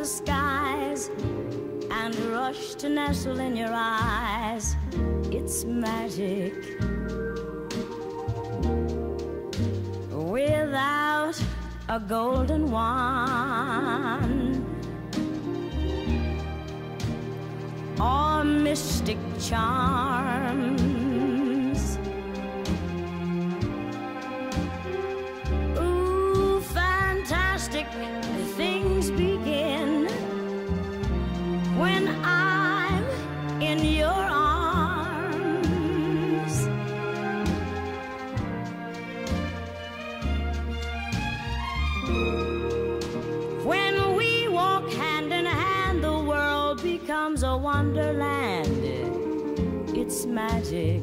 the skies and rush to nestle in your eyes. It's magic without a golden wand or mystic charms. Ooh, fantastic things begin when I'm in your arms. When we walk hand in hand, the world becomes a wonderland. It's magic.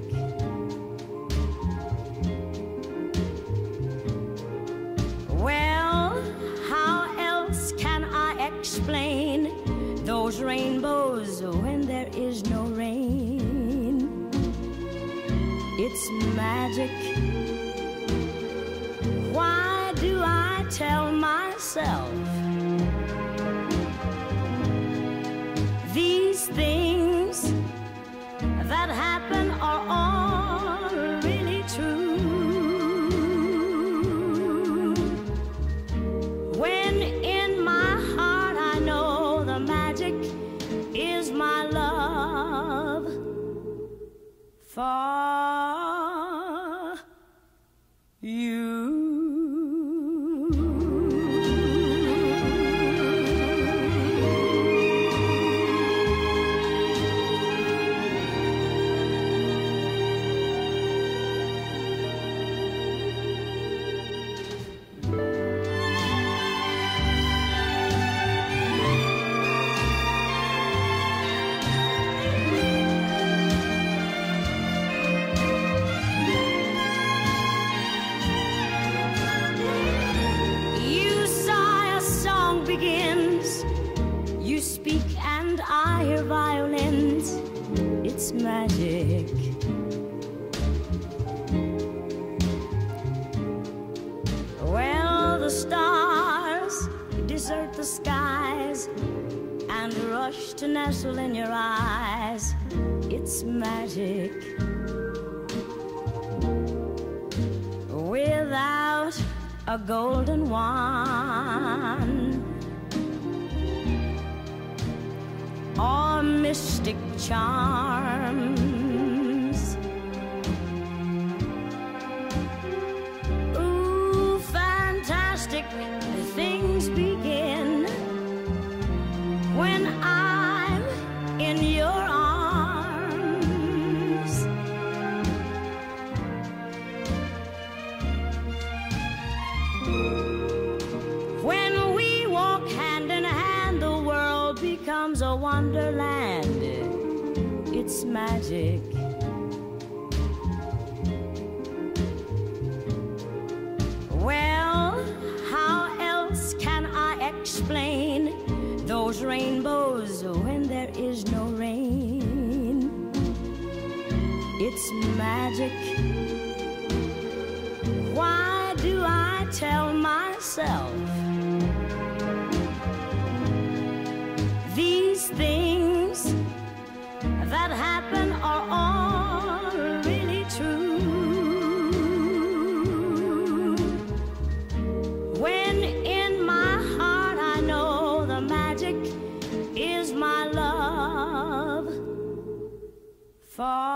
Well, how else can I explain those rainbows when there is no rain? It's magic. Why do I tell myself these things that happen are all really true? When in my heart I know the magic is my love for you. Begins, you speak and I hear violins. It's magic. Well, the stars desert the skies and rush to nestle in your eyes. It's magic without a golden wand or mystic charms. Ooh, fantastic things begin when I'm in your arms. When we walk hand in hand, the world becomes a wonderland. It's magic. Well, how else can I explain those rainbows when there is no rain? It's magic. Why do I tell myself these things that happen are all really true? When in my heart I know the magic is my love for